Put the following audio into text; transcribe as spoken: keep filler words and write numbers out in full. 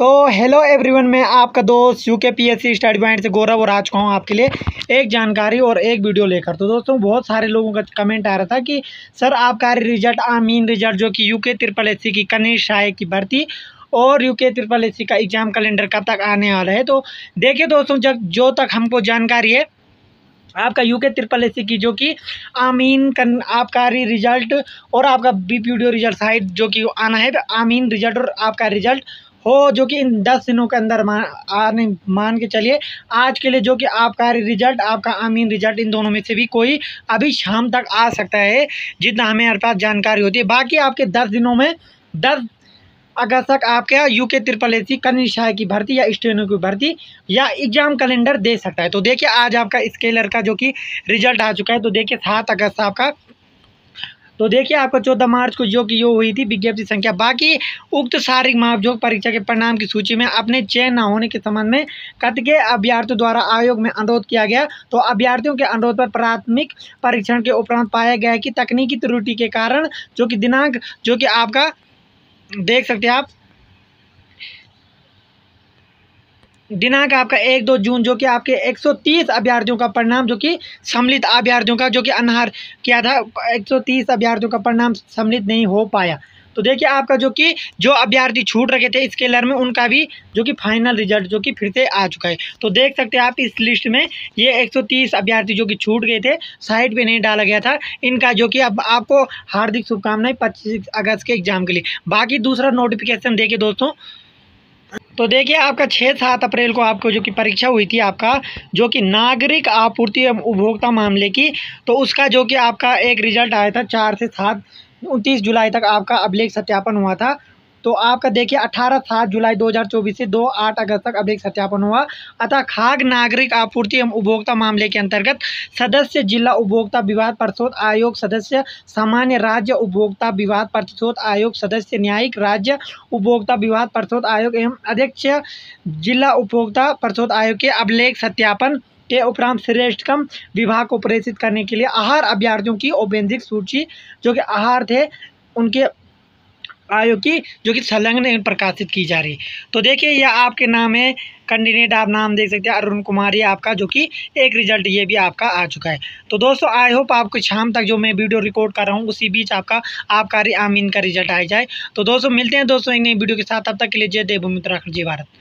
तो hello everyone, मैं आपका दोस्त यूके पीएससी स्टडी पॉइंट से गौरव और आ चुका हूँ आपके लिए एक जानकारी और एक वीडियो लेकर। तो दोस्तों, बहुत सारे लोगों का कमेंट आ रहा था कि सर आपका रिजल्ट आमीन रिजल्ट जो कि यूके ट्रिपल एससी की कनिष्ठ सहायक की भर्ती और यूके ट्रिपल एससी का एग्जाम कैलेंडर कब तक आने वाला है। तो देखिए दोस्तों, जब जो तक हमको जानकारी है आपका यूके ट्रिपल एससी की जो कि आमीन कन आबकारी रिजल्ट और आपका बीपीडीओ रिजल्ट साइड जो कि आना है, आमीन रिजल्ट और आपका रिजल्ट हो जो कि इन दस दिनों के अंदर मान आने मान के चलिए। आज के लिए जो कि आबकारी रिजल्ट आपका आमीन रिजल्ट इन दोनों में से भी कोई अभी शाम तक आ सकता है, जितना हमें हमारे पास जानकारी होती है। बाकी आपके दस दिनों में दस अगस्त तक आपके यूके ट्रिपल एससी कनिष्ठ सहायक की भर्ती या स्टेनो की भर्ती या एग्जाम कैलेंडर दे सकता है। तो देखिए, आज आपका स्केलर का जो कि रिजल्ट आ चुका है। तो देखिए सात अगस्त आपका, तो देखिए आपका चौदह मार्च को जो कि यो हुई थी विज्ञप्ति संख्या। बाकी उक्त शारीरिक मापजोक परीक्षा के परिणाम की सूची में अपने चयन न होने के संबंध में कतिपय अभ्यर्थियों द्वारा आयोग में अनुरोध किया गया। तो अभ्यर्थियों के अनुरोध पर प्राथमिक परीक्षण के उपरांत पाया गया कि तकनीकी त्रुटि के कारण जो कि दिनांक जो कि आपका देख सकते हैं आप दिनांक आपका एक दो जून जो कि आपके एक सौ तीस अभ्यर्थियों का परिणाम जो कि सम्मिलित अभ्यर्थियों का जो कि अनहार किया था, एक सौ तीस अभ्यर्थियों का परिणाम सम्मिलित नहीं हो पाया। तो देखिए आपका जो कि जो अभ्यर्थी छूट रखे थे स्केलर में, उनका भी जो कि फाइनल रिजल्ट जो कि फिर से आ चुका है। तो देख सकते हैं आप इस लिस्ट में ये एक सौ तीस अभ्यर्थी जो कि छूट गए थे, साइड पे नहीं डाला गया था, इनका जो कि अब आपको हार्दिक शुभकामनाएं पच्चीस अगस्त के एग्जाम के लिए। बाकी दूसरा नोटिफिकेशन देखिए दोस्तों, तो देखिए आपका छः सात अप्रैल को आपको जो कि परीक्षा हुई थी आपका जो कि नागरिक आपूर्ति एवं उपभोक्ता मामले की, तो उसका जो कि आपका एक रिजल्ट आया था चार से सात उनतीस जुलाई तक आपका अभिलेख सत्यापन हुआ था। तो आपका देखिए अठारह सात जुलाई दो हज़ार चौबीस से दो आठ अगस्त तक अभिलेख सत्यापन हुआ। अतः खाद्य नागरिक आपूर्ति एवं उपभोक्ता मामले के अंतर्गत सदस्य जिला उपभोक्ता विवाद परिशोध आयोग सदस्य, सामान्य राज्य उपभोक्ता विवाद परिशोध आयोग सदस्य, न्यायिक राज्य उपभोक्ता विवाद परिशोध आयोग एवं अध्यक्ष जिला उपभोक्ता परिशोध आयोग के अभिलेख सत्यापन के उपरांत श्रेष्ठतम विभाग को प्रेषित करने के लिए आहार अभ्यर्थियों की औपबंधिक सूची जो कि आहार थे उनके आयोग की जो कि संलग्न प्रकाशित की जा रही। तो देखिए यह आपके नाम है, कैंडिडेट आप नाम देख सकते हैं अरुण कुमार, ये आपका जो कि एक रिजल्ट ये भी आपका आ चुका है। तो दोस्तों, आई होप आपको शाम तक जो मैं वीडियो रिकॉर्ड कर रहा हूँ उसी बीच आपका आबकारी आमीन का रिजल्ट आ जाए। तो दोस्तों मिलते हैं दोस्तों एक नई वीडियो के साथ, तब तक के लिए जय देव भूमि उत्तराखंड, जय भारत।